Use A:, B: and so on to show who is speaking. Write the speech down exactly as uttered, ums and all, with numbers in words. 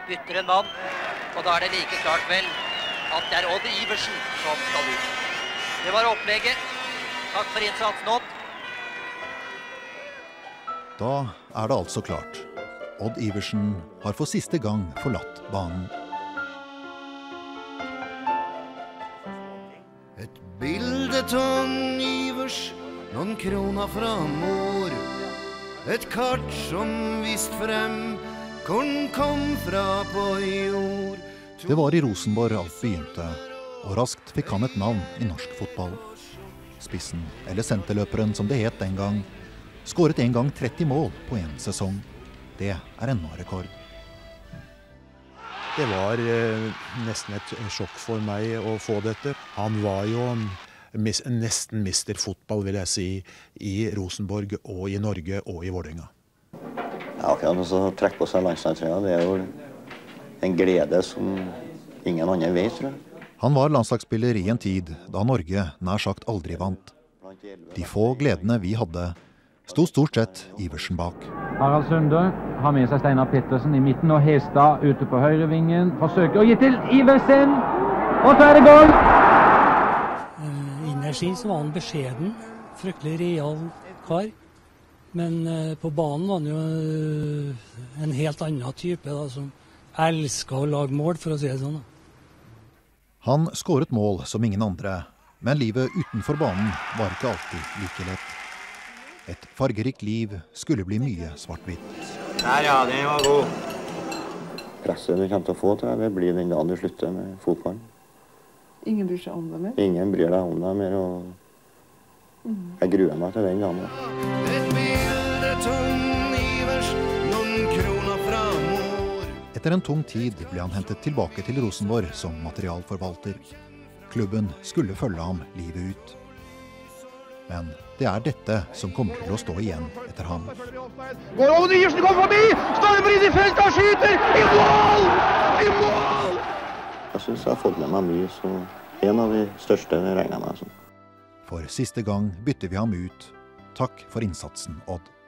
A: bytter en mann, og da er det like klart vel at det er Odd Iversen som skal ut. Det var opplegget. Takk for innsatsen, Odd.
B: Da er det altså klart. Odd Iversen har for siste gang forlatt banen.
C: Et bilde av Ivers, noen kroner fra mor. Et kart som vist frem hvor den kom fra på jord.
B: Det var i Rosenborg alt begynte, og raskt fikk han et navn i norsk fotball. Spissen, eller senterløperen som det het den gang, skåret en gang tretti mål på en sesong. Det er ennå rekord.
D: Det var eh, nesten et sjokk for meg å få dette. Han var jo mis, nesten mister fotball, vil jeg si, i Rosenborg og i Norge og i Vålerenga.
E: Ja, akkurat å trekke på seg landslagstrøya, det er jo en glede som ingen andre vet, tror jeg.
B: Han var landslagsspiller i en tid da Norge nær sagt aldri vant. De få gledene vi hadde, sto stort sett Iversen bak.
F: Harald Sunde har med seg Steinar Pettersen i midten, og Hestad ute på høyrevingen. Forsøker å gi til Iversen, og så er det goal!
G: Uh, Innerst inn så var han beskjeden, fryktelig real kar. Men uh, på banen var han jo uh, en helt annen type, da, som elsket å lage mål, for å si det sånn.
B: Han skåret mål som ingen andre, men livet utenfor banen var ikke alltid like lett. Et fargerikt liv skulle bli mye svart-hvitt.
E: Der, ja, det var god. Presset du kommer til å få til, det blir den dagen du slutter med fotballen.
H: Ingen bryr seg om det mer?
E: Ingen bryr deg om det mer, og jeg gruer meg til den dagen.
C: Et bilde av Ivers, noen kroner fra mor.
B: Etter en tung tid ble han hentet tilbake til Rosenborg som materialforvalter. Klubben skulle følge ham livet ut. Men det er dette som kommer til å stå igjen etter ham.
I: Går Odd Iversen, kommer forbi! Stormer inn i feltet og skyter! I mål! I mål!
E: Jeg synes jeg har fått med meg mye, så en av de største regner jeg meg som.
B: For siste gang bytter vi ham ut. Takk for innsatsen, Odd.